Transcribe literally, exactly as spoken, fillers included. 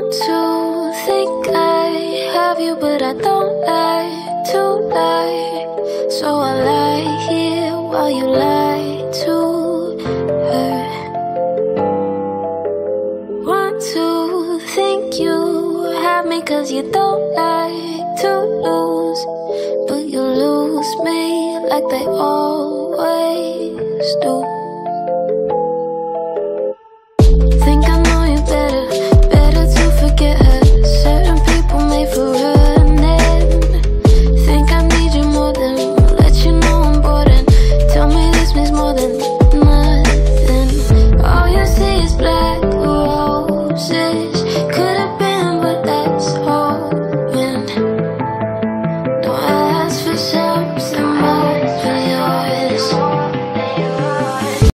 Want to think I have you, but I don't like to lie. So I lie here while you lie to her. Want to think you have me, cause you don't like to lose, but you lose me like they always do.